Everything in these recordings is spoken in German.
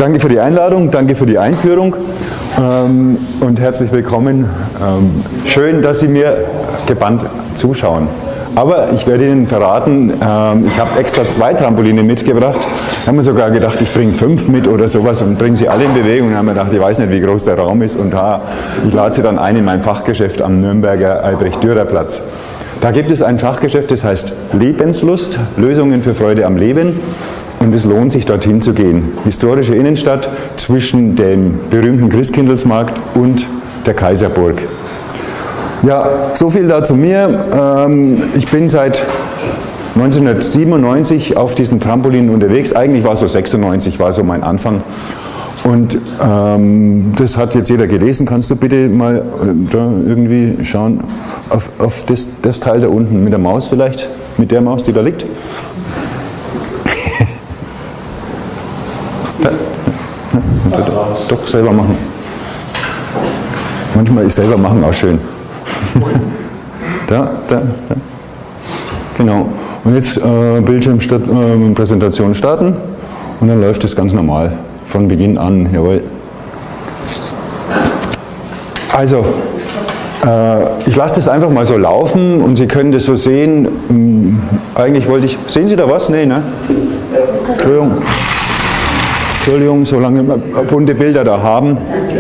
Danke für die Einladung, danke für die Einführung und herzlich willkommen. Schön, dass Sie mir gebannt zuschauen. Aber ich werde Ihnen verraten, ich habe extra 2 Trampoline mitgebracht. Ich habe mir sogar gedacht, ich bringe 5 mit oder sowas und bringe sie alle in Bewegung. Und habe mir gedacht, ich weiß nicht, wie groß der Raum ist. Und ich lade sie dann ein in mein Fachgeschäft am Nürnberger Albrecht-Dürer-Platz. Da gibt es ein Fachgeschäft, das heißt Lebenslust, Lösungen für Freude am Leben. Und es lohnt sich, dorthin zu gehen. Historische Innenstadt zwischen dem berühmten Christkindlesmarkt und der Kaiserburg. Ja, so viel da zu mir. Ich bin seit 1997 auf diesen Trampolinen unterwegs. Eigentlich war es so 96, war so mein Anfang. Und das hat jetzt jeder gelesen. Kannst du bitte mal da irgendwie schauen auf das Teil da unten mit der Maus vielleicht? Mit der Maus, die da liegt? Doch selber machen. Manchmal ist selber machen auch schön. Da. Genau. Und jetzt Bildschirmpräsentation starten und dann läuft es ganz normal. Von Beginn an, jawohl. Also, ich lasse das einfach mal so laufen und Sie können das so sehen. Eigentlich wollte ich, sehen Sie da was? Nee, ne? Entschuldigung, solange wir bunte Bilder da haben.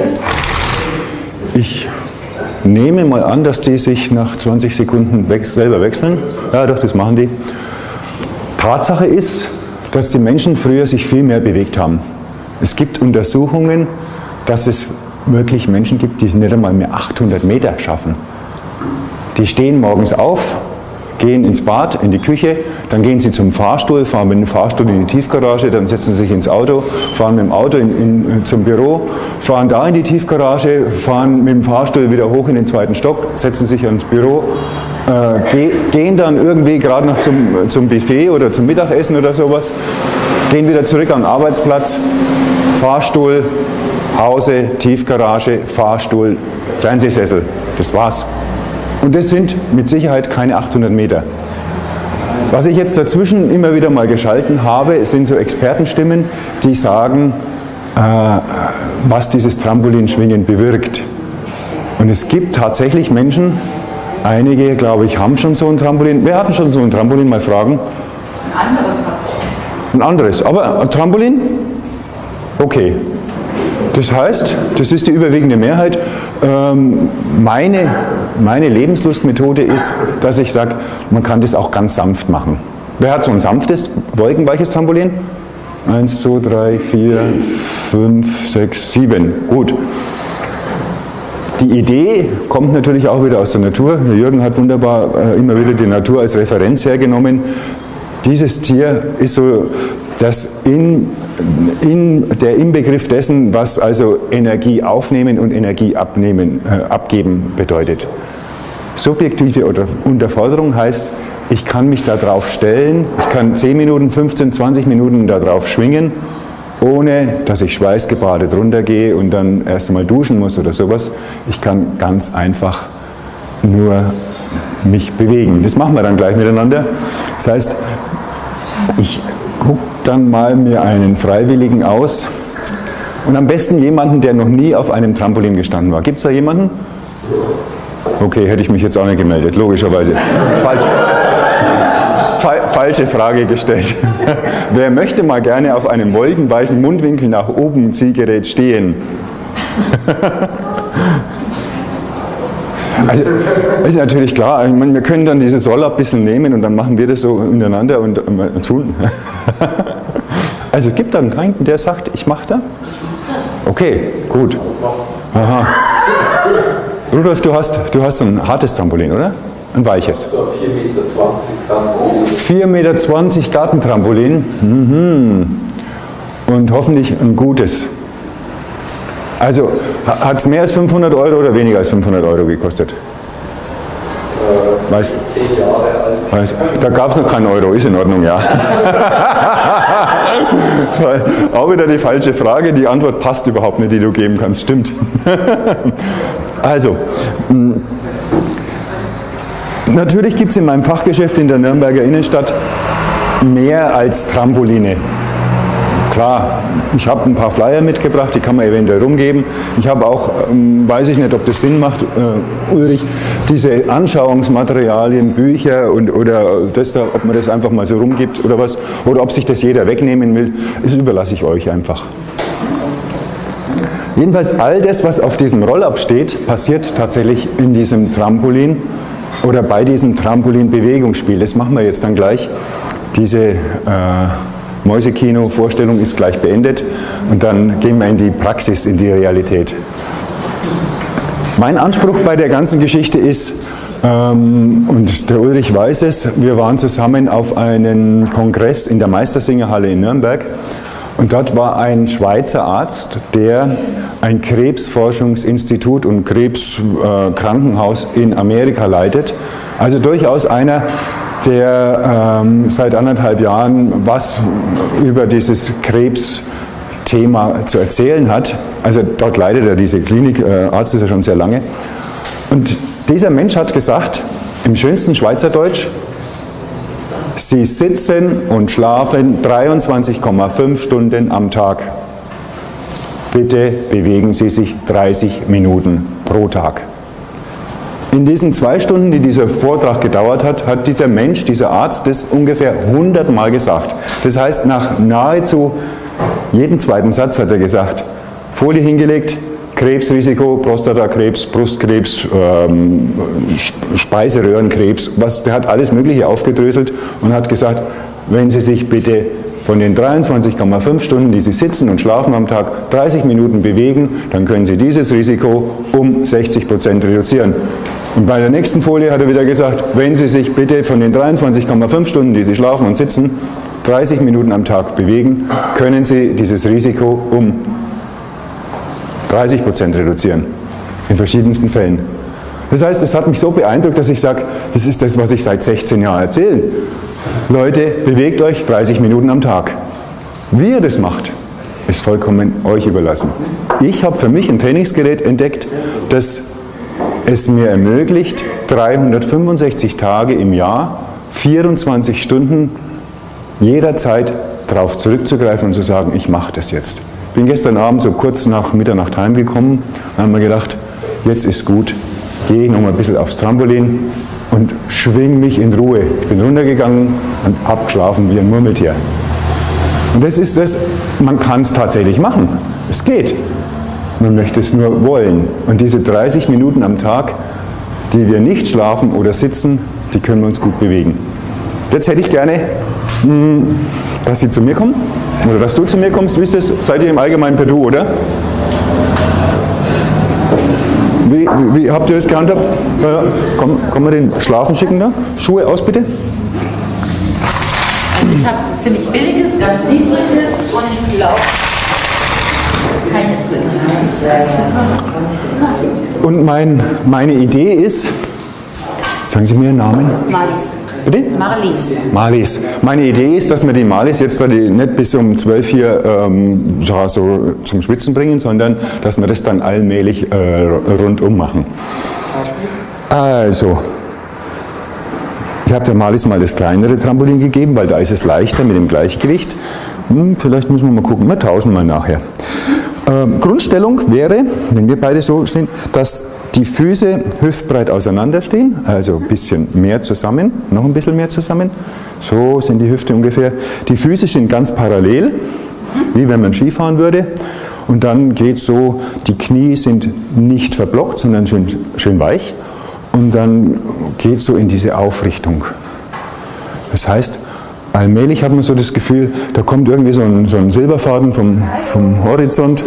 Ich nehme mal an, dass die sich nach 20 Sekunden selber wechseln. Ja, doch, das machen die. Tatsache ist, dass die Menschen früher sich viel mehr bewegt haben. Es gibt Untersuchungen, dass es wirklich Menschen gibt, die nicht einmal mehr 800 Meter schaffen. Die stehen morgens auf, gehen ins Bad, in die Küche, dann gehen sie zum Fahrstuhl, fahren mit dem Fahrstuhl in die Tiefgarage, dann setzen sie sich ins Auto, fahren mit dem Auto zum Büro, fahren da in die Tiefgarage, fahren mit dem Fahrstuhl wieder hoch in den 2. Stock, setzen sich ins Büro, gehen dann irgendwie gerade noch zum Buffet oder zum Mittagessen oder sowas, gehen wieder zurück an den Arbeitsplatz, Fahrstuhl, Hause, Tiefgarage, Fahrstuhl, Fernsehsessel, das war's. Und das sind mit Sicherheit keine 800 Meter. Was ich jetzt dazwischen immer wieder mal geschalten habe, sind so Expertenstimmen, die sagen, was dieses Trampolinschwingen bewirkt. Und es gibt tatsächlich Menschen, einige, glaube ich, haben schon so ein Trampolin. Wer hat schon so ein Trampolin? Mal fragen. Ein anderes habe ich. Ein anderes, aber ein Trampolin? Okay. Das heißt, das ist die überwiegende Mehrheit. Meine Lebenslustmethode ist, dass ich sage, man kann das auch ganz sanft machen. Wer hat so ein sanftes, wolkenweiches Trampolin? 1, 2, 3, 4, 5, 6, 7. Gut. Die Idee kommt natürlich auch wieder aus der Natur. Der Jürgen hat wunderbar immer wieder die Natur als Referenz hergenommen. Dieses Tier ist so das der Inbegriff dessen, was also Energie aufnehmen und Energie abgeben bedeutet. Subjektive Unterforderung heißt, ich kann mich darauf stellen, ich kann 10 Minuten, 15, 20 Minuten darauf schwingen, ohne dass ich schweißgebadet runtergehe und dann erst einmal duschen muss oder sowas. Ich kann ganz einfach nur mich bewegen. Das machen wir dann gleich miteinander. Das heißt, ich gucke dann mal mir einen Freiwilligen aus und am besten jemanden, der noch nie auf einem Trampolin gestanden war. Gibt es da jemanden? Okay, hätte ich mich jetzt auch nicht gemeldet, logischerweise. Falsche Frage gestellt. Wer möchte mal gerne auf einem wolkenweichen Mundwinkel nach oben Zielgerät stehen? Also, ist natürlich klar, ich meine, wir können dann dieses Roller ein bisschen nehmen und dann machen wir das so untereinander und tun. Also es gibt dann keinen, der sagt, ich mache da? Okay, gut. Aha. Rudolf, du hast ein hartes Trampolin, oder? Ein weiches. 4,20 Meter Trampolin. 4,20 Meter Gartentrampolin. Und hoffentlich ein gutes. Also, hat es mehr als 500 Euro oder weniger als 500 Euro gekostet? Weißt, 10 Jahre alt. Da gab es noch keinen Euro, ist in Ordnung, ja. Auch wieder die falsche Frage, die Antwort passt überhaupt nicht, die du geben kannst, stimmt. Also, natürlich gibt es in meinem Fachgeschäft in der Nürnberger Innenstadt mehr als Trampoline. Klar, ich habe ein paar Flyer mitgebracht, die kann man eventuell rumgeben. Ich habe auch, weiß ich nicht, ob das Sinn macht, Ulrich, diese Anschauungsmaterialien, Bücher oder das da, ob man das einfach mal so rumgibt oder was, oder ob sich das jeder wegnehmen will, das überlasse ich euch einfach. Jedenfalls all das, was auf diesem Roll-up steht, passiert tatsächlich in diesem Trampolin oder bei diesem Trampolin-Bewegungsspiel. Das machen wir jetzt dann gleich. Diese Mäusekino-Vorstellung ist gleich beendet und dann gehen wir in die Praxis, in die Realität. Mein Anspruch bei der ganzen Geschichte ist, und der Ulrich weiß es, wir waren zusammen auf einem Kongress in der Meistersingerhalle in Nürnberg und dort war ein Schweizer Arzt, der ein Krebsforschungsinstitut und Krebskrankenhaus in Amerika leitet. Also durchaus einer, der seit 1,5 Jahren was über dieses Krebsthema zu erzählen hat. Also dort leitet er diese Klinik, Arzt ist er schon sehr lange. Und dieser Mensch hat gesagt, im schönsten Schweizerdeutsch, Sie sitzen und schlafen 23,5 Stunden am Tag. Bitte bewegen Sie sich 30 Minuten pro Tag. In diesen 2 Stunden, die dieser Vortrag gedauert hat, hat dieser Mensch, dieser Arzt, das ungefähr 100 Mal gesagt. Das heißt, nach nahezu jedem zweiten Satz hat er gesagt, Folie hingelegt, Krebsrisiko, Prostatakrebs, Brustkrebs, Speiseröhrenkrebs, der hat alles Mögliche aufgedröselt und hat gesagt, wenn Sie sich bitte von den 23,5 Stunden, die Sie sitzen und schlafen am Tag, 30 Minuten bewegen, dann können Sie dieses Risiko um 60% reduzieren. Und bei der nächsten Folie hat er wieder gesagt, wenn Sie sich bitte von den 23,5 Stunden, die Sie schlafen und sitzen, 30 Minuten am Tag bewegen, können Sie dieses Risiko um 30% reduzieren. In verschiedensten Fällen. Das heißt, es hat mich so beeindruckt, dass ich sage, das ist das, was ich seit 16 Jahren erzähle. Leute, bewegt euch 30 Minuten am Tag. Wie ihr das macht, ist vollkommen euch überlassen. Ich habe für mich ein Trainingsgerät entdeckt, das es mir ermöglicht, 365 Tage im Jahr, 24 Stunden jederzeit darauf zurückzugreifen und zu sagen, ich mache das jetzt. Ich bin gestern Abend so kurz nach Mitternacht heimgekommen und habe mir gedacht, jetzt ist gut, gehe noch mal ein bisschen aufs Trampolin und schwing mich in Ruhe. Ich bin runtergegangen und habe geschlafen wie ein Murmeltier. Und das ist das, man kann es tatsächlich machen. Es geht. Man möchte es nur wollen. Und diese 30 Minuten am Tag, die wir nicht schlafen oder sitzen, die können wir uns gut bewegen. Jetzt hätte ich gerne, dass Sie zu mir kommen oder dass du zu mir kommst. Wisst ihr, seid ihr im Allgemeinen per Du, oder? Wie habt ihr das gehandhabt? Kann man den Schlafen schicken da? Schuhe aus, bitte. Also ich habe ziemlich billiges, ganz niedriges und ich glaube, kann ich jetzt mit. Und meine Idee ist, sagen Sie mir Ihren Namen? Marlies. Bitte? Marlies. Marlies. Meine Idee ist, dass wir die Marlies jetzt nicht bis um 12 hier so zum Schwitzen bringen, sondern dass wir das dann allmählich rundum machen. Also, ich habe der Marlies mal das kleinere Trampolin gegeben, weil da ist es leichter mit dem Gleichgewicht. Vielleicht müssen wir mal gucken, wir tauschen mal nachher. Grundstellung wäre, wenn wir beide so stehen, dass die Füße hüftbreit auseinander stehen, also ein bisschen mehr zusammen, noch ein bisschen mehr zusammen. So sind die Hüfte ungefähr. Die Füße stehen ganz parallel, wie wenn man Skifahren würde. Und dann geht so, die Knie sind nicht verblockt, sondern schön weich. Und dann geht so in diese Aufrichtung. Das heißt, allmählich hat man so das Gefühl, da kommt irgendwie so ein Silberfaden vom Horizont.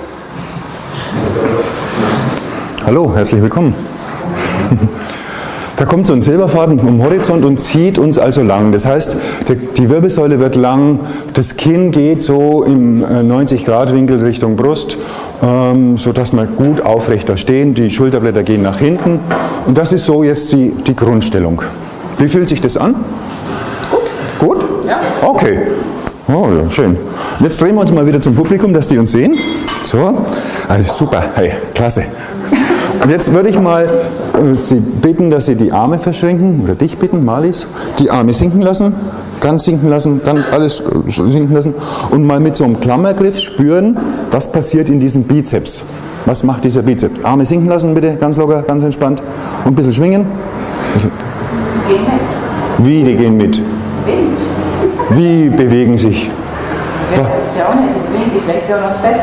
Hallo, herzlich willkommen. Da kommt so ein Silberfaden vom Horizont und zieht uns also lang. Das heißt, die Wirbelsäule wird lang, das Kinn geht so im 90-Grad-Winkel Richtung Brust, sodass wir gut aufrecht da stehen. Die Schulterblätter gehen nach hinten. Und das ist so jetzt die Grundstellung. Wie fühlt sich das an? Gut. Gut? Ja. Okay. Oh, ja, schön. Und jetzt drehen wir uns mal wieder zum Publikum, dass die uns sehen. So, also super, hey, klasse. Und jetzt würde ich mal Sie bitten, dass Sie die Arme verschränken, oder dich bitten, Marlies, die Arme sinken lassen, ganz sinken lassen, ganz alles sinken lassen und mal mit so einem Klammergriff spüren, was passiert in diesem Bizeps. Was macht dieser Bizeps? Arme sinken lassen bitte, ganz locker, ganz entspannt und ein bisschen schwingen. Gehen mit. Wie, die gehen mit? Bewegen sich. Wie bewegen sich? Das ist ja auch nicht, die bewegen sich, vielleicht ist ja auch noch das Fett.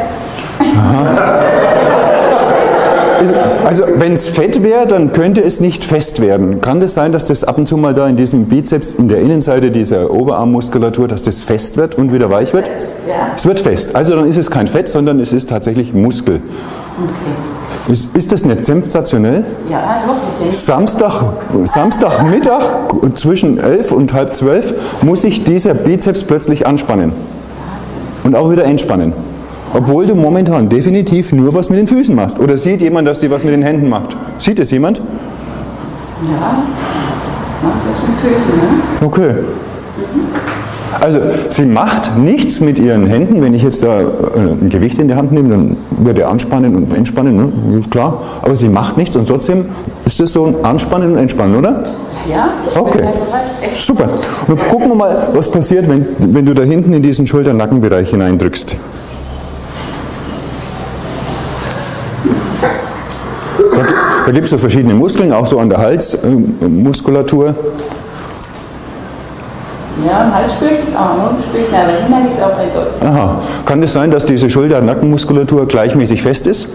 Also wenn es fett wäre, dann könnte es nicht fest werden. Kann das sein, dass das ab und zu mal da in diesem Bizeps, in der Innenseite dieser Oberarmmuskulatur, dass das fest wird und wieder weich wird? Ja. Es wird fest. Also dann ist es kein Fett, sondern es ist tatsächlich Muskel. Okay. Ist das nicht sensationell? Ja, doch, okay. Samstagmittag zwischen 11 und halb 12 muss sich dieser Bizeps plötzlich anspannen. Und auch wieder entspannen. Obwohl du momentan definitiv nur was mit den Füßen machst. Oder sieht jemand, dass die was mit den Händen macht? Sieht es jemand? Ja, macht das mit Füßen, ne? Okay. Also sie macht nichts mit ihren Händen. Wenn ich jetzt da ein Gewicht in die Hand nehme, dann wird er anspannen und entspannen, ne? Ist klar. Aber sie macht nichts und trotzdem ist das so ein Anspannen und Entspannen, oder? Ja, okay. Super. Und gucken wir mal, was passiert, wenn du da hinten in diesen Schulter-Nackenbereich hineindrückst. Da gibt es so verschiedene Muskeln, auch so an der Halsmuskulatur. Ja, am Hals spüre ich es auch, ne? Spüre ich aber hinten ist es auch eindeutig. Aha. Kann es sein, dass diese Schulter-Nackenmuskulatur gleichmäßig fest ist?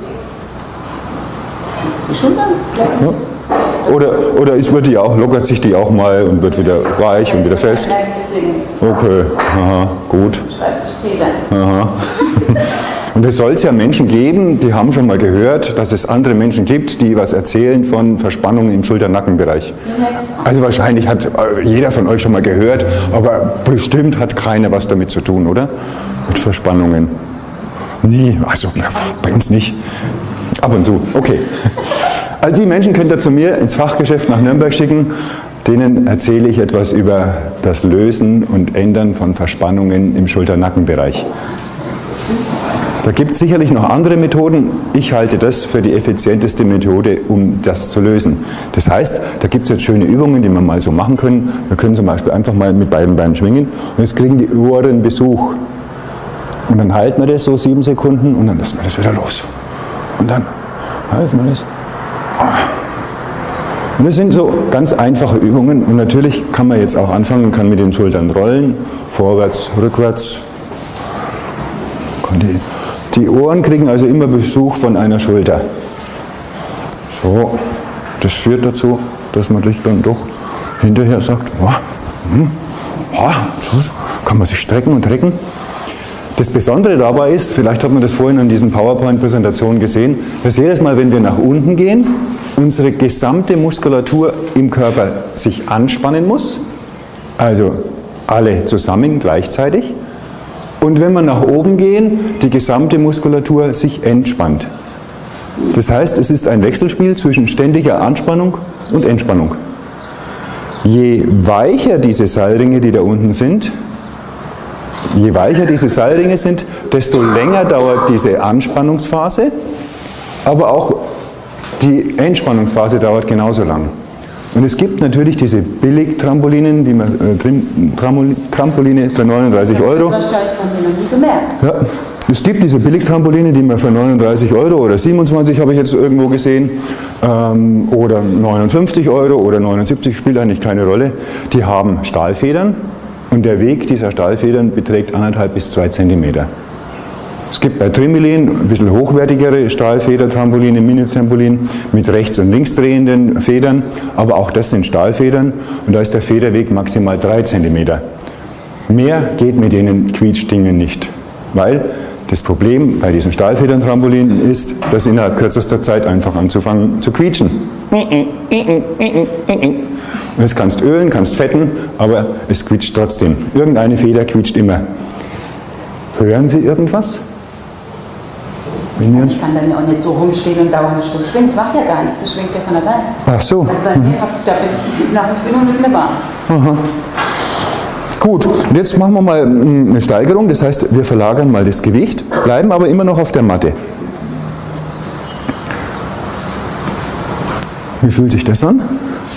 Die Schultern? Ja. Oder wird die auch, lockert sich die auch mal und wird wieder weich und wieder fest? Okay, aha, gut. Aha. Und es soll es ja Menschen geben, die haben schon mal gehört, dass es andere Menschen gibt, die was erzählen von Verspannungen im Schulter-Nackenbereich. Also wahrscheinlich hat jeder von euch schon mal gehört, aber bestimmt hat keiner was damit zu tun, oder? Mit Verspannungen. Nie, also bei uns nicht. Ab und zu, okay. Also die Menschen könnt ihr zu mir ins Fachgeschäft nach Nürnberg schicken. Denen erzähle ich etwas über das Lösen und Ändern von Verspannungen im Schulter-Nackenbereich. Da gibt es sicherlich noch andere Methoden. Ich halte das für die effizienteste Methode, um das zu lösen. Das heißt, da gibt es jetzt schöne Übungen, die wir mal so machen können. Wir können zum Beispiel einfach mal mit beiden Beinen schwingen und jetzt kriegen die Ohren Besuch. Und dann halten wir das so 7 Sekunden und dann lassen wir das wieder los. Und dann halten wir das. Und das sind so ganz einfache Übungen und natürlich kann man jetzt auch anfangen, kann mit den Schultern rollen, vorwärts, rückwärts. Die Ohren kriegen also immer Besuch von einer Schulter. So, das führt dazu, dass man sich dann doch hinterher sagt, kann man sich strecken und recken. Das Besondere dabei ist, vielleicht hat man das vorhin an diesen PowerPoint-Präsentationen gesehen, dass jedes Mal, wenn wir nach unten gehen, unsere gesamte Muskulatur im Körper sich anspannen muss, also alle zusammen gleichzeitig. Und wenn wir nach oben gehen, die gesamte Muskulatur sich entspannt. Das heißt, es ist ein Wechselspiel zwischen ständiger Anspannung und Entspannung. Je weicher diese Seilringe, die da unten sind, desto länger dauert diese Anspannungsphase, aber auch die Entspannungsphase dauert genauso lang. Und es gibt natürlich diese Billig-Trampolinen, die man, Trampoline für 39 Euro. Das wahrscheinlich von denen noch nie gemerkt. Ja, es gibt diese Billig-Trampoline, die man für 39 Euro oder 27 habe ich jetzt irgendwo gesehen, oder 59 Euro oder 79, spielt eigentlich keine Rolle. Die haben Stahlfedern und der Weg dieser Stahlfedern beträgt 1,5 bis 2 Zentimeter. Es gibt bei Trimilin ein bisschen hochwertigere Stahlfeder-Trampoline, Mini-Trampolin mit rechts- und links drehenden Federn, aber auch das sind Stahlfedern und da ist der Federweg maximal 3 cm. Mehr geht mit denen Quietschdingen nicht, weil das Problem bei diesen Stahlfedern-Trampolinen ist, dass innerhalb kürzester Zeit einfach anzufangen zu quietschen. Das kannst ölen, kannst fetten, aber es quietscht trotzdem. Irgendeine Feder quietscht immer. Hören Sie irgendwas? Also ich kann dann auch nicht so rumstehen und dauernd so schwingen. Ich mache ja gar nichts, es schwingt ja von allein. Ach so. Also bei mir, da bin ich nach 5 Minuten ist mir warm. Aha. Gut, und jetzt machen wir mal eine Steigerung, das heißt, wir verlagern mal das Gewicht, bleiben aber immer noch auf der Matte. Wie fühlt sich das an?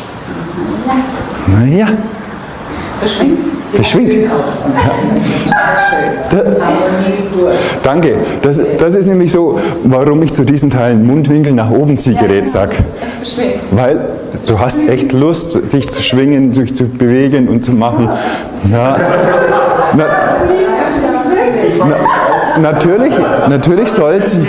Naja. Beschwingt. Beschwingt. Ja. Danke. Das ist nämlich so, warum ich zu diesen Teilen Mundwinkel nach oben Ziehgerät sage. Weil du hast echt Lust, dich zu schwingen, dich zu bewegen und zu machen. Ja. Natürlich sollte...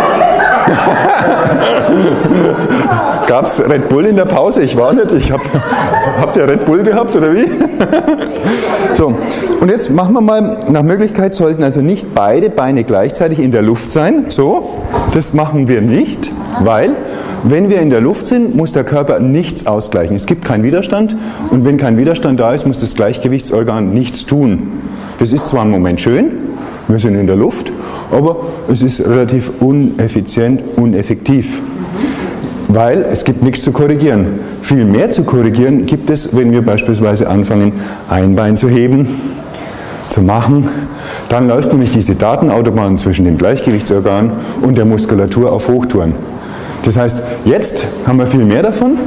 Gab es Red Bull in der Pause? Ich war nicht. Habt ihr Red Bull gehabt oder wie? So, und jetzt machen wir mal, nach Möglichkeit sollten also nicht beide Beine gleichzeitig in der Luft sein. So, das machen wir nicht, weil wenn wir in der Luft sind, muss der Körper nichts ausgleichen. Es gibt keinen Widerstand und wenn kein Widerstand da ist, muss das Gleichgewichtsorgan nichts tun. Das ist zwar im Moment schön, wir sind in der Luft, aber es ist relativ uneffizient, uneffektiv. Weil es gibt nichts zu korrigieren. Viel mehr zu korrigieren gibt es, wenn wir beispielsweise anfangen, ein Bein zu heben, zu machen. Dann läuft nämlich diese Datenautobahn zwischen dem Gleichgewichtsorgan und der Muskulatur auf Hochtouren. Das heißt, jetzt haben wir viel mehr davon.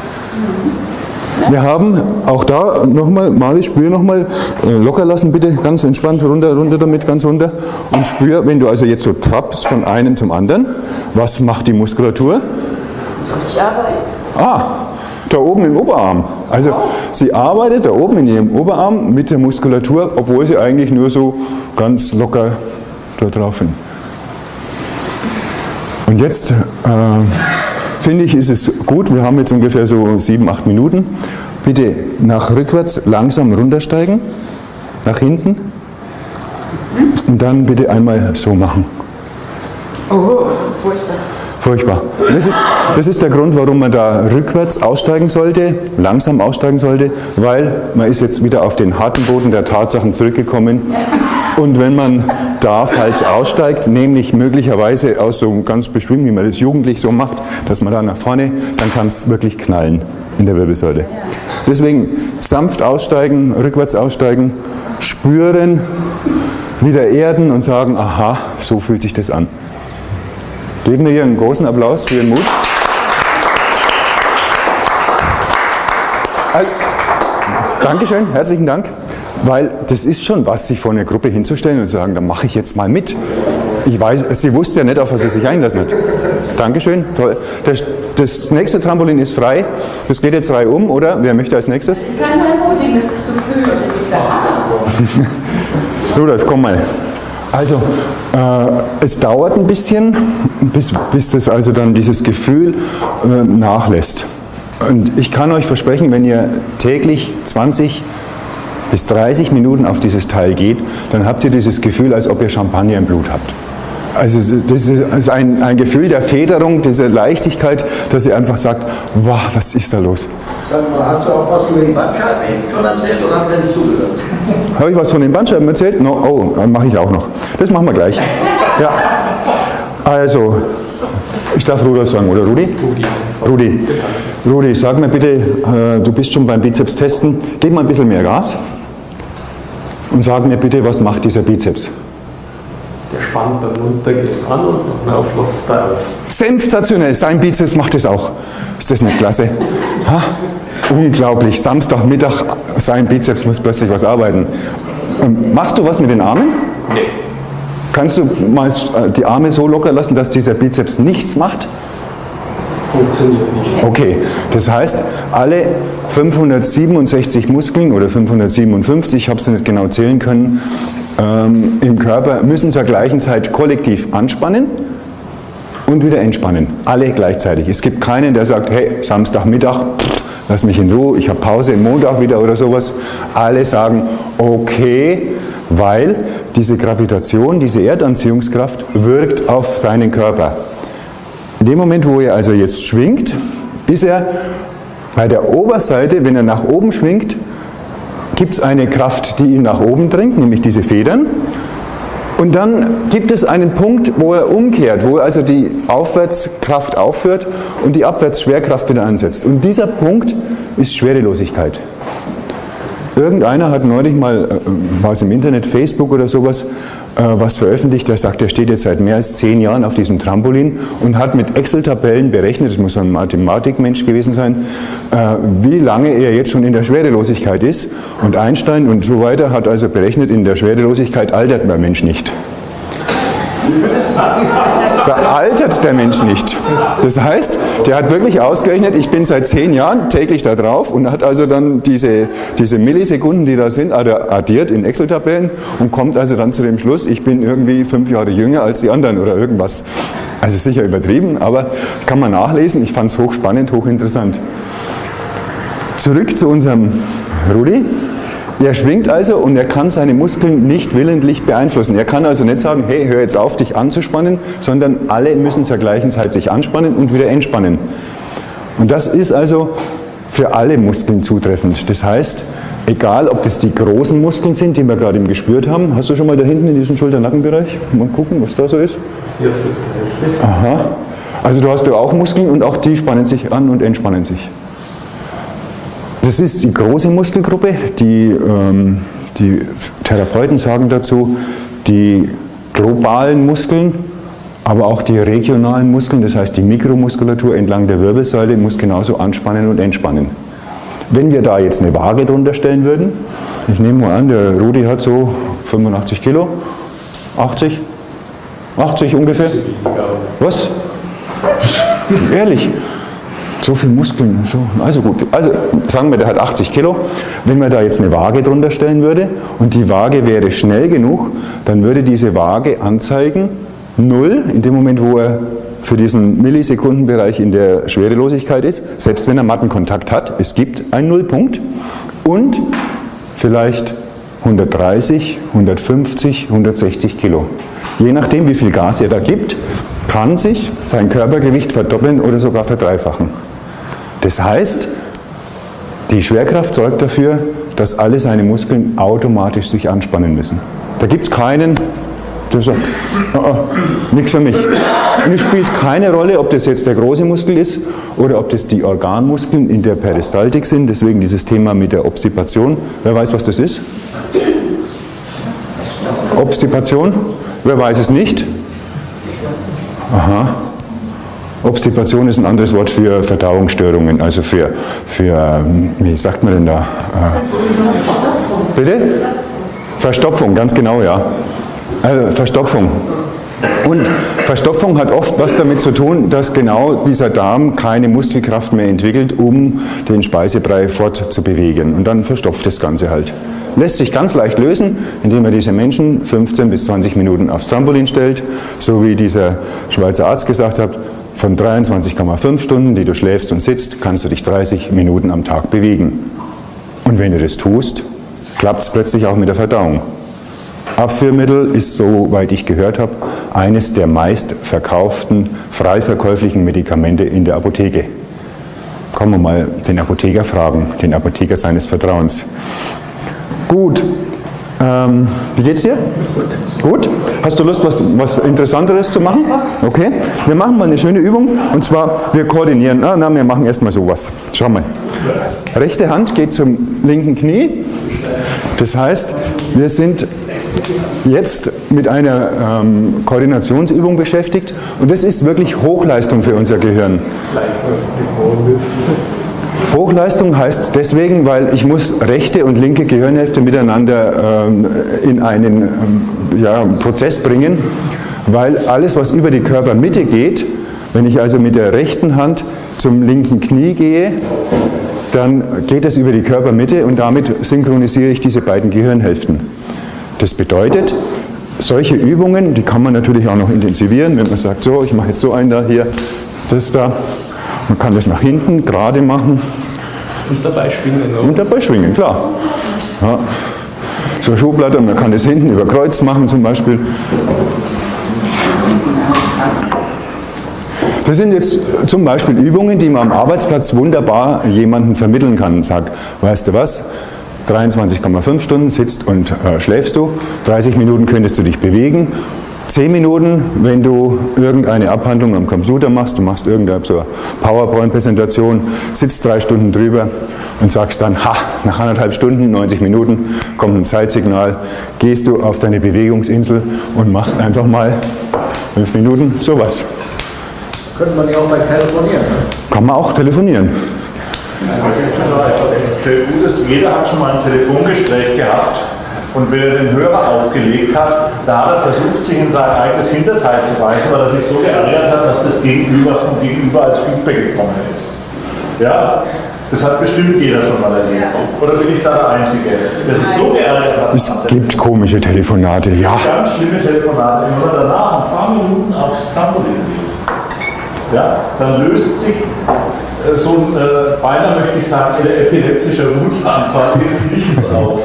Wir haben auch da nochmal, Mali, spür nochmal, locker lassen bitte, ganz entspannt, runter damit, ganz runter. Und spür, wenn du also jetzt so tappst von einem zum anderen, was macht die Muskulatur? Ich arbeite. Da oben im Oberarm. Also sie arbeitet da oben in ihrem Oberarm mit der Muskulatur, obwohl sie eigentlich nur so ganz locker da drauf sind. Und jetzt finde ich, ist es gut, wir haben jetzt ungefähr so 7-8 Minuten. Bitte nach rückwärts langsam runtersteigen, nach hinten und dann bitte einmal so machen. Oh, furchtbar. Furchtbar. Das ist der Grund, warum man da rückwärts aussteigen sollte, langsam aussteigen sollte, weil man ist jetzt wieder auf den harten Boden der Tatsachen zurückgekommen. Und wenn man da falsch aussteigt, nämlich möglicherweise aus so ganz beschwingt, wie man das jugendlich so macht, dass man da nach vorne, dann kann es wirklich knallen in der Wirbelsäule. Deswegen sanft aussteigen, rückwärts aussteigen, spüren, wieder erden und sagen, aha, so fühlt sich das an. Geben wir hier einen großen Applaus für Ihren Mut. Dankeschön, herzlichen Dank. Weil das ist schon was, sich vor eine Gruppe hinzustellen und zu sagen, dann mache ich jetzt mal mit. Ich weiß, sie wusste ja nicht, auf was sie sich einlassen hat. Dankeschön, toll. Das nächste Trampolin ist frei. Das geht jetzt reihum, oder? Wer möchte als nächstes? Das ist kein Ermutigen, das ist zu früh, das ist der Hammer. Rudolf, komm mal. Also, es dauert ein bisschen, bis das also dann dieses Gefühl nachlässt. Und ich kann euch versprechen, wenn ihr täglich 20 bis 30 Minuten auf dieses Teil geht, dann habt ihr dieses Gefühl, als ob ihr Champagner im Blut habt. Also das ist ein Gefühl der Federung, dieser Leichtigkeit, dass ihr einfach sagt, wow, was ist da los? Sag mal, hast du auch was über die Bandscheiben eben schon erzählt oder habt ihr nicht zugehört? Habe ich was von den Bandscheiben erzählt? No, oh, mache ich auch noch. Das machen wir gleich. Ja. Also, ich darf Rudolf sagen, oder Rudi? Rudi, sag mir bitte, du bist schon beim Bizeps testen, gib mal ein bisschen mehr Gas und sag mir bitte, was macht dieser Bizeps? Der spannt beim Runtergehen an und noch mehr flotzt da aus. Sensationell, sein Bizeps macht es auch. Ist das nicht klasse? Ha? Unglaublich, Samstagmittag, sein Bizeps muss plötzlich was arbeiten. Machst du was mit den Armen? Nee. Kannst du mal die Arme so locker lassen, dass dieser Bizeps nichts macht? Funktioniert nicht. Okay, das heißt, alle 567 Muskeln oder 557, ich habe es nicht genau zählen können, im Körper müssen zur gleichen Zeit kollektiv anspannen und wieder entspannen. Alle gleichzeitig. Es gibt keinen, der sagt, hey, Samstagmittag, lass mich in Ruhe, ich habe Pause, Montag wieder oder sowas. Alle sagen, okay, weil diese Gravitation, diese Erdanziehungskraft wirkt auf seinen Körper. In dem Moment, wo er also jetzt schwingt, ist er bei der Oberseite, wenn er nach oben schwingt, gibt es eine Kraft, die ihn nach oben drängt, nämlich diese Federn. Und dann gibt es einen Punkt, wo er umkehrt, wo also die Aufwärtskraft aufhört und die Abwärtsschwerkraft wieder ansetzt. Und dieser Punkt ist Schwerelosigkeit. Irgendeiner hat neulich mal, war es im Internet, Facebook oder sowas, was veröffentlicht, der sagt, er steht jetzt seit mehr als 10 Jahren auf diesem Trampolin und hat mit Excel-Tabellen berechnet, das muss ein Mathematikmensch gewesen sein, wie lange er jetzt schon in der Schwerelosigkeit ist. Und Einstein und so weiter hat also berechnet, in der Schwerelosigkeit altert der Mensch nicht. Da altert der Mensch nicht. Das heißt, der hat wirklich ausgerechnet, ich bin seit 10 Jahren täglich da drauf und hat also dann diese Millisekunden, die da sind, addiert in Excel-Tabellen und kommt also dann zu dem Schluss, ich bin irgendwie 5 Jahre jünger als die anderen oder irgendwas. Also sicher übertrieben, aber kann man nachlesen. Ich fand es hochspannend, hochinteressant. Zurück zu unserem Rudi. Er schwingt also und er kann seine Muskeln nicht willentlich beeinflussen. Er kann also nicht sagen, hey, hör jetzt auf, dich anzuspannen, sondern alle müssen zur gleichen Zeit sich anspannen und wieder entspannen. Und das ist also für alle Muskeln zutreffend. Das heißt, egal ob das die großen Muskeln sind, die wir gerade eben gespürt haben. Hast du schon mal da hinten in diesem Schulter-Nackenbereich? Mal gucken, was da so ist. Hier das Gleiche. Aha. Also du hast ja auch Muskeln und auch die spannen sich an und entspannen sich. Das ist die große Muskelgruppe, die Therapeuten sagen dazu, die globalen Muskeln, aber auch die regionalen Muskeln, das heißt die Mikromuskulatur entlang der Wirbelsäule muss genauso anspannen und entspannen. Wenn wir da jetzt eine Waage drunter stellen würden, ich nehme mal an, der Rudi hat so 85 Kilo, 80? 80 ungefähr? Was? Ehrlich? So viel Muskeln, so. Also gut, also sagen wir, der hat 80 Kilo. Wenn man da jetzt eine Waage drunter stellen würde und die Waage wäre schnell genug, dann würde diese Waage anzeigen 0 in dem Moment, wo er für diesen Millisekundenbereich in der Schwerelosigkeit ist, selbst wenn er Mattenkontakt hat, es gibt einen Nullpunkt und vielleicht 130, 150, 160 Kilo. Je nachdem, wie viel Gas er da gibt, kann sich sein Körpergewicht verdoppeln oder sogar verdreifachen. Das heißt, die Schwerkraft sorgt dafür, dass alle seine Muskeln automatisch sich anspannen müssen. Da gibt es keinen, der sagt, nichts für mich. Und es spielt keine Rolle, ob das jetzt der große Muskel ist oder ob das die Organmuskeln in der Peristaltik sind. Deswegen dieses Thema mit der Obstipation. Wer weiß, was das ist? Obstipation? Wer weiß es nicht? Aha. Obstipation ist ein anderes Wort für Verdauungsstörungen, also für wie sagt man denn da? Bitte? Verstopfung, ganz genau, ja. Verstopfung. Und Verstopfung hat oft was damit zu tun, dass genau dieser Darm keine Muskelkraft mehr entwickelt, um den Speisebrei fortzubewegen. Und dann verstopft das Ganze halt. Lässt sich ganz leicht lösen, indem man diese Menschen 15 bis 20 Minuten aufs Trampolin stellt, so wie dieser Schweizer Arzt gesagt hat, von 23,5 Stunden, die du schläfst und sitzt, kannst du dich 30 Minuten am Tag bewegen. Und wenn du das tust, klappt es plötzlich auch mit der Verdauung. Abführmittel ist, soweit ich gehört habe, eines der meistverkauften frei verkäuflichen Medikamente in der Apotheke. Kommen wir mal den Apotheker fragen, den Apotheker seines Vertrauens. Gut, wie geht's dir? Gut. Hast du Lust, was Interessanteres zu machen? Okay. Wir machen mal eine schöne Übung und zwar, wir koordinieren. Wir machen erstmal sowas. Schau mal. Rechte Hand geht zum linken Knie. Das heißt, wir sind jetzt mit einer Koordinationsübung beschäftigt und das ist wirklich Hochleistung für unser Gehirn. Hochleistung heißt deswegen, weil ich muss rechte und linke Gehirnhälfte miteinander in einen Prozess bringen, weil alles, was über die Körpermitte geht, wenn ich also mit der rechten Hand zum linken Knie gehe, dann geht es über die Körpermitte und damit synchronisiere ich diese beiden Gehirnhälften. Das bedeutet, solche Übungen, die kann man natürlich auch noch intensivieren, wenn man sagt, so, ich mache jetzt so einen da, hier, das da. Man kann das nach hinten gerade machen. Und dabei schwingen. Oder? Und dabei schwingen, klar. Ja. So eine Schuhplatte, man kann das hinten über Kreuz machen zum Beispiel. Das sind jetzt zum Beispiel Übungen, die man am Arbeitsplatz wunderbar jemandem vermitteln kann. Sagt, weißt du was, 23,5 Stunden sitzt und schläfst du, 30 Minuten könntest du dich bewegen. 10 Minuten, wenn du irgendeine Abhandlung am Computer machst, du machst irgendeine so eine PowerPoint-Präsentation, sitzt 3 Stunden drüber und sagst dann, nach 1,5 Stunden, 90 Minuten, kommt ein Zeitsignal, gehst du auf deine Bewegungsinsel und machst einfach mal 5 Minuten sowas. Könnte man ja auch mal telefonieren. Kann man auch telefonieren. Sehr gut ist, jeder hat schon mal ein Telefongespräch gehabt und wenn er den Hörer aufgelegt hat, da hat er versucht, sich in sein eigenes Hinterteil zu beißen, weil er sich so geärgert hat, dass das vom Gegenüber als Feedback gekommen ist. Ja? Das hat bestimmt jeder schon mal erlebt. Oder bin ich da der Einzige, der sich so geärgert hat? Es gibt komische Telefonate, ja. Ganz schlimme Telefonate, wenn man danach ein paar Minuten aufs Trampolin geht. Ja, dann löst sich so ein, beinahe möchte ich sagen, epileptischer Wutanfall ins Nichts auf.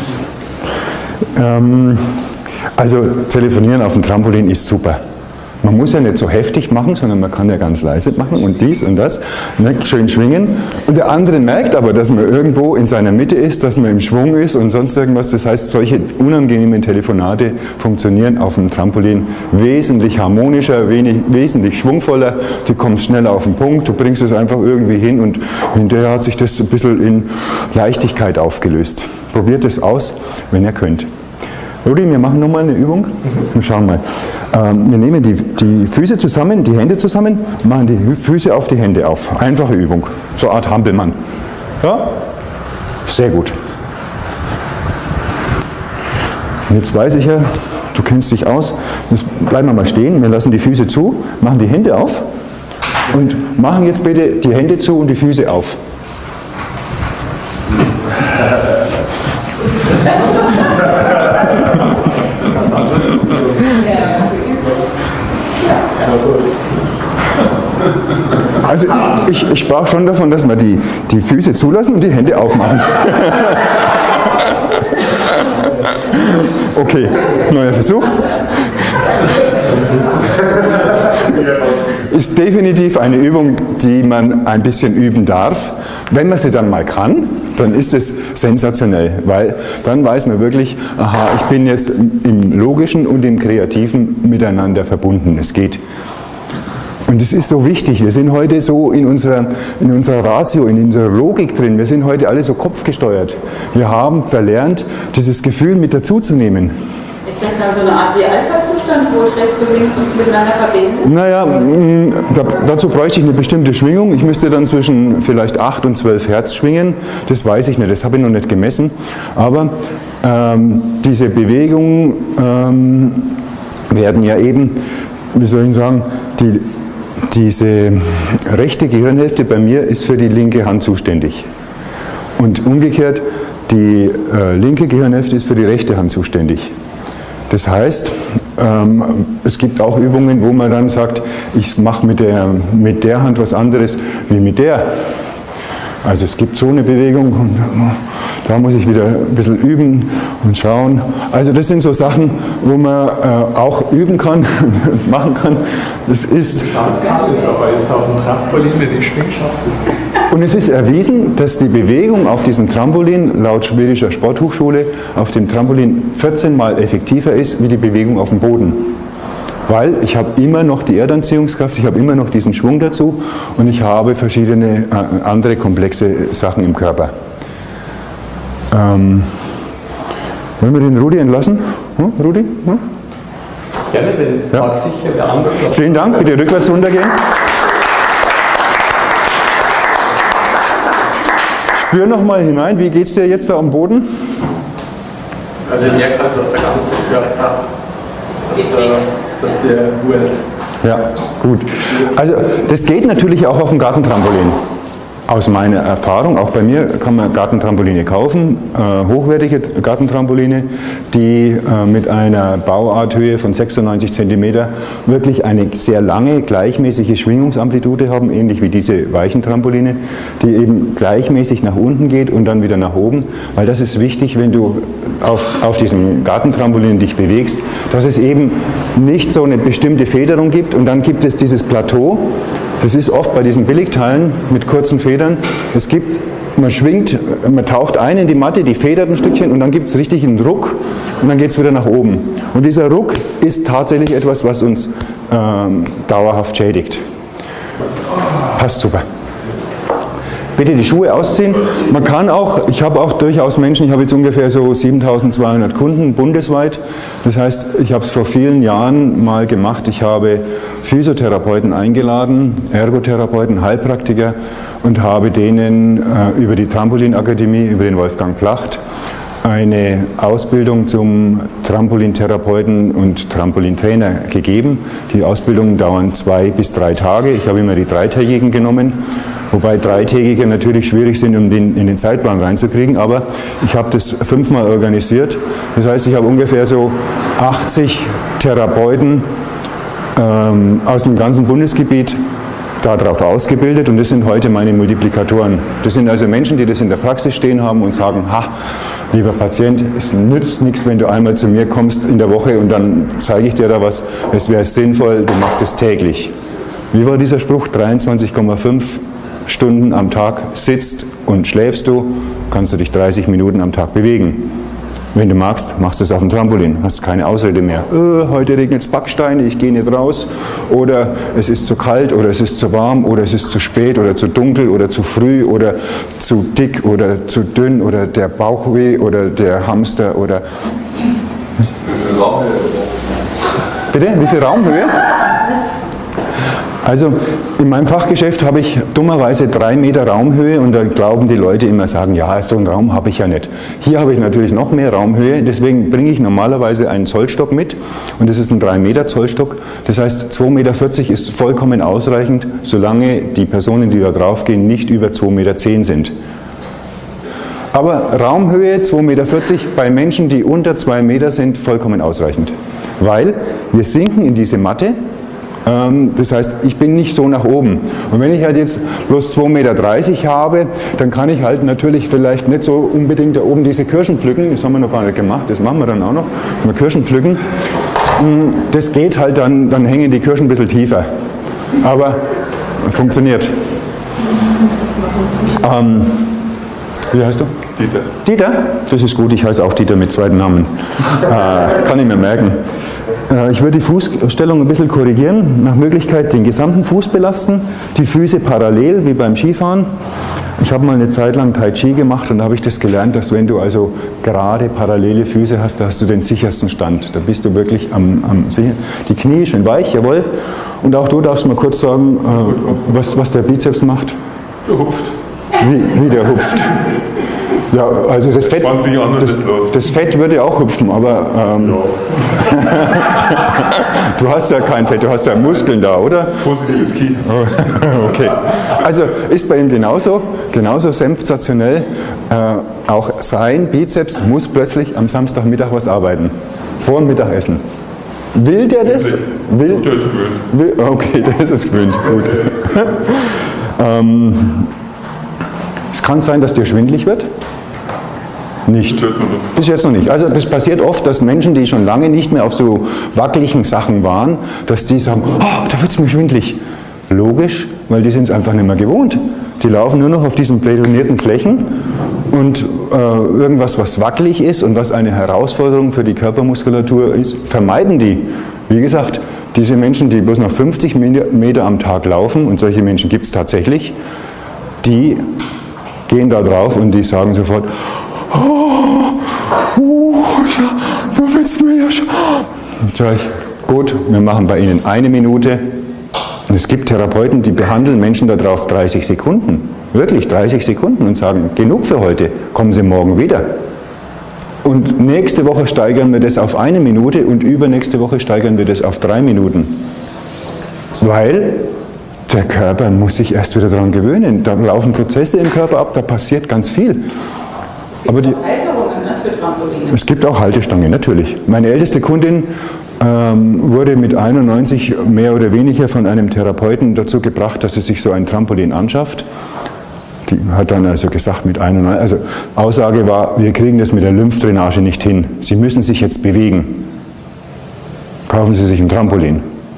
Also telefonieren auf dem Trampolin ist super. Man muss ja nicht so heftig machen, sondern man kann ja ganz leise machen und dies und das, ne, schön schwingen. Und der andere merkt aber, dass man irgendwo in seiner Mitte ist, dass man im Schwung ist und sonst irgendwas. Das heißt, solche unangenehmen Telefonate funktionieren auf dem Trampolin wesentlich harmonischer, wesentlich schwungvoller. Du kommst schneller auf den Punkt, du bringst es einfach irgendwie hin und hinterher hat sich das ein bisschen in Leichtigkeit aufgelöst. Probiert es aus, wenn ihr könnt. Rudi, wir machen nochmal eine Übung. Schauen mal. Wir nehmen die Füße zusammen, die Hände zusammen, machen die Füße auf die Hände auf. Einfache Übung. So eine Art Hampelmann. Ja? Sehr gut. Und jetzt weiß ich ja, du kennst dich aus. Jetzt bleiben wir mal stehen. Wir lassen die Füße zu, machen die Hände auf und machen jetzt bitte die Hände zu und die Füße auf. Also ich sprach schon davon, dass wir die Füße zulassen und die Hände aufmachen. Okay, neuer Versuch. Ist definitiv eine Übung, die man ein bisschen üben darf. Wenn man sie dann mal kann, dann ist es sensationell, weil dann weiß man wirklich, aha, ich bin jetzt im Logischen und im Kreativen miteinander verbunden. Es geht. Und es ist so wichtig, wir sind heute so in unserer Ratio, in unserer Logik drin, wir sind heute alle so kopfgesteuert. Wir haben verlernt, dieses Gefühl mit dazuzunehmen. Ist das dann so eine Art wie Alpha-Zustand, wo ich rechts und links miteinander verbinde? Naja, dazu bräuchte ich eine bestimmte Schwingung. Ich müsste dann zwischen vielleicht 8 und 12 Hertz schwingen. Das weiß ich nicht, das habe ich noch nicht gemessen. Aber diese Bewegungen werden ja eben, wie soll ich sagen, diese rechte Gehirnhälfte bei mir ist für die linke Hand zuständig. Und umgekehrt, die linke Gehirnhälfte ist für die rechte Hand zuständig. Das heißt, es gibt auch Übungen, wo man dann sagt, ich mache mit der Hand was anderes wie mit der. Also es gibt so eine Bewegung und da muss ich wieder ein bisschen üben und schauen. Also das sind so Sachen, wo man auch üben kann, machen kann. Das ist aber jetzt auf dem Trampolin die Schwingschaft ist. Und es ist erwiesen, dass die Bewegung auf diesem Trampolin, laut Schwedischer Sporthochschule, auf dem Trampolin 14 Mal effektiver ist, wie die Bewegung auf dem Boden. Weil ich habe immer noch die Erdanziehungskraft, ich habe immer noch diesen Schwung dazu und ich habe verschiedene andere komplexe Sachen im Körper. Wollen wir den Rudi entlassen? Hm, Rudi? Hm? Gerne, wenn ja. Sicher der andere. Vielen Dank, bitte rückwärts runtergehen. Spür nochmal hinein, wie geht es dir jetzt da am Boden? Also ich merke halt, dass der ganze Körper, dass der Ruhe. Ja, gut. Also das geht natürlich auch auf dem Gartentrampolin. Aus meiner Erfahrung, auch bei mir kann man Gartentrampoline kaufen, hochwertige Gartentrampoline, die mit einer Bauarthöhe von 96 cm wirklich eine sehr lange, gleichmäßige Schwingungsamplitude haben, ähnlich wie diese weichen Trampoline, die eben gleichmäßig nach unten geht und dann wieder nach oben, weil das ist wichtig, wenn du auf diesen Gartentrampolin dich bewegst, dass es eben nicht so eine bestimmte Federung gibt und dann gibt es dieses Plateau. Das ist oft bei diesen Billigteilen mit kurzen Federn. Es gibt man schwingt, man taucht ein in die Matte, die federt ein Stückchen und dann gibt es richtig einen Ruck und dann geht es wieder nach oben. Und dieser Ruck ist tatsächlich etwas, was uns dauerhaft schädigt. Passt super. Bitte die Schuhe ausziehen. Man kann auch, ich habe auch durchaus Menschen, ich habe jetzt ungefähr so 7200 Kunden bundesweit. Das heißt, ich habe es vor vielen Jahren mal gemacht. Ich habe Physiotherapeuten eingeladen, Ergotherapeuten, Heilpraktiker und habe denen über die Trampolinakademie, über den Wolfgang Placht, eine Ausbildung zum Trampolintherapeuten und Trampolintrainer gegeben. Die Ausbildungen dauern 2 bis 3 Tage. Ich habe immer die 3-tägigen genommen. Wobei 3-tägige natürlich schwierig sind, um den in den Zeitplan reinzukriegen, aber ich habe das 5-mal organisiert. Das heißt, ich habe ungefähr so 80 Therapeuten aus dem ganzen Bundesgebiet darauf ausgebildet und das sind heute meine Multiplikatoren. Das sind also Menschen, die das in der Praxis stehen haben und sagen, ha, lieber Patient, es nützt nichts, wenn du einmal zu mir kommst in der Woche und dann zeige ich dir da was. Es wäre sinnvoll, du machst es täglich. Wie war dieser Spruch? 23,5 Stunden am Tag sitzt und schläfst du, kannst du dich 30 Minuten am Tag bewegen. Wenn du magst, machst du es auf dem Trampolin, hast keine Ausrede mehr. Heute regnet es Backsteine, ich gehe nicht raus. Oder es ist zu kalt oder es ist zu warm oder es ist zu spät oder zu dunkel oder zu früh oder zu dick oder zu dünn oder der Bauchweh oder der Hamster oder... Wie viel Raumhöhe? Bitte? Wie viel Raumhöhe? Also in meinem Fachgeschäft habe ich dummerweise 3 Meter Raumhöhe und da glauben die Leute immer, sagen, ja, so einen Raum habe ich ja nicht. Hier habe ich natürlich noch mehr Raumhöhe, deswegen bringe ich normalerweise einen Zollstock mit und das ist ein 3 Meter Zollstock. Das heißt, 2,40 Meter ist vollkommen ausreichend, solange die Personen, die da drauf gehen, nicht über 2,10 Meter sind. Aber Raumhöhe 2,40 Meter bei Menschen, die unter 2 Meter sind, vollkommen ausreichend. Weil wir sinken in diese Matte. Das heißt, ich bin nicht so nach oben. Und wenn ich halt jetzt bloß 2,30 Meter habe, dann kann ich halt natürlich vielleicht nicht so unbedingt da oben diese Kirschen pflücken. Das haben wir noch gar nicht gemacht, das machen wir dann auch noch. Mal Kirschen pflücken. Das geht halt dann hängen die Kirschen ein bisschen tiefer. Aber funktioniert. Wie heißt du? Dieter. Dieter? Das ist gut, ich heiße auch Dieter mit zweiten Namen. Kann ich mir merken. Ich würde die Fußstellung ein bisschen korrigieren, nach Möglichkeit den gesamten Fuß belasten, die Füße parallel wie beim Skifahren. Ich habe mal eine Zeit lang Tai Chi gemacht und da habe ich das gelernt, dass wenn du also gerade parallele Füße hast, da hast du den sichersten Stand. Da bist du wirklich am sicher. Die Knie schön weich, jawohl. Und auch du darfst mal kurz sagen, was der Bizeps macht. Der hupft. Wie der hupft. Ja, also das Fett, das Fett würde auch hüpfen, aber du hast ja kein Fett, du hast ja Muskeln da, oder? Positives Knie. Okay, also ist bei ihm genauso sensationell, auch sein Bizeps muss plötzlich am Samstagmittag was arbeiten, vor dem Mittagessen. Will der das? Der ist gewöhnt. Okay, der ist gewöhnt, gut. Es kann sein, dass dir schwindelig wird. Nicht. Bis jetzt noch nicht. Also das passiert oft, dass Menschen, die schon lange nicht mehr auf so wackeligen Sachen waren, dass die sagen, oh, da wird es mir schwindelig. Logisch, weil die sind es einfach nicht mehr gewohnt. Die laufen nur noch auf diesen betonierten Flächen und irgendwas, was wackelig ist und was eine Herausforderung für die Körpermuskulatur ist, vermeiden die. Wie gesagt, diese Menschen, die bloß noch 50 Meter am Tag laufen, und solche Menschen gibt es tatsächlich, die gehen da drauf und die sagen sofort, da willst du mir ja schon. Sag ich, gut, wir machen bei Ihnen 1 Minute. Und es gibt Therapeuten, die behandeln Menschen da drauf 30 Sekunden. Wirklich 30 Sekunden und sagen, genug für heute, kommen Sie morgen wieder. Und nächste Woche steigern wir das auf 1 Minute und übernächste Woche steigern wir das auf 3 Minuten. Weil der Körper muss sich erst wieder daran gewöhnen. Da laufen Prozesse im Körper ab, da passiert ganz viel. Aber die, für Trampoline. Es gibt auch Haltestangen, natürlich. Meine älteste Kundin wurde mit 91 mehr oder weniger von einem Therapeuten dazu gebracht, dass sie sich so ein Trampolin anschafft. Die hat dann also gesagt mit 91, also Aussage war, wir kriegen das mit der Lymphdrainage nicht hin. Sie müssen sich jetzt bewegen. Kaufen Sie sich ein Trampolin.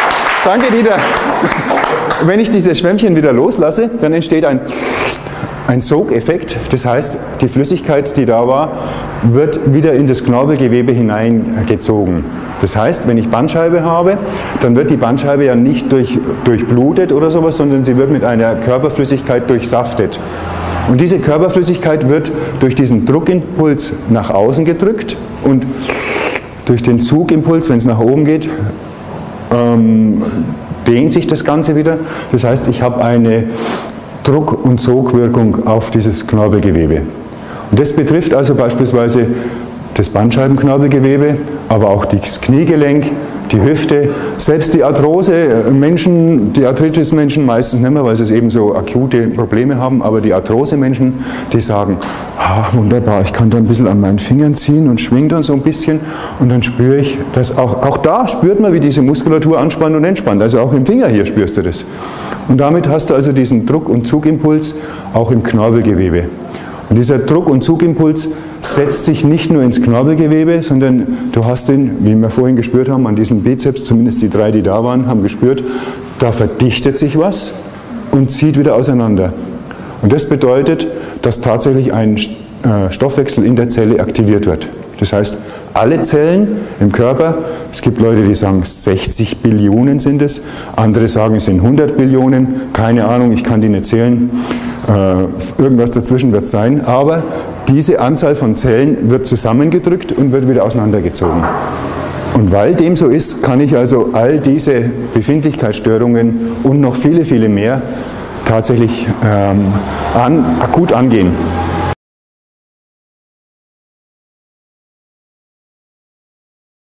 Applaus Danke, Dieter. Wenn ich diese Schwämmchen wieder loslasse, dann entsteht ein Sogeffekt. Das heißt, die Flüssigkeit, die da war, wird wieder in das Knorpelgewebe hineingezogen. Das heißt, wenn ich Bandscheibe habe, dann wird die Bandscheibe ja nicht durchblutet oder sowas, sondern sie wird mit einer Körperflüssigkeit durchsaftet. Und diese Körperflüssigkeit wird durch diesen Druckimpuls nach außen gedrückt und durch den Zugimpuls, wenn es nach oben geht, dehnt sich das Ganze wieder. Das heißt, ich habe eine Druck- und Sogwirkung auf dieses Knorpelgewebe. Und das betrifft also beispielsweise das Bandscheibenknorpelgewebe, aber auch das Kniegelenk, die Hüfte, selbst die Arthrose-Menschen, die Arthritis-Menschen meistens nicht mehr, weil sie eben so akute Probleme haben, aber die Arthrose-Menschen, die sagen, wunderbar, ich kann da ein bisschen an meinen Fingern ziehen und schwinge dann so ein bisschen und dann spüre ich, dass auch da spürt man, wie diese Muskulatur anspannt und entspannt, also auch im Finger hier spürst du das. Und damit hast du also diesen Druck- und Zugimpuls auch im Knorpelgewebe. Und dieser Druck- und Zugimpuls setzt sich nicht nur ins Knorpelgewebe, sondern du hast ihn, wie wir vorhin gespürt haben, an diesem Bizeps, zumindest die 3, die da waren, haben gespürt, da verdichtet sich was und zieht wieder auseinander. Und das bedeutet, dass tatsächlich ein Stoffwechsel in der Zelle aktiviert wird. Das heißt, alle Zellen im Körper, es gibt Leute, die sagen 60 Billionen sind es, andere sagen es sind 100 Billionen, keine Ahnung, ich kann die nicht zählen, irgendwas dazwischen wird es sein, aber diese Anzahl von Zellen wird zusammengedrückt und wird wieder auseinandergezogen. Und weil dem so ist, kann ich also all diese Befindlichkeitsstörungen und noch viele, viele mehr tatsächlich akut angehen.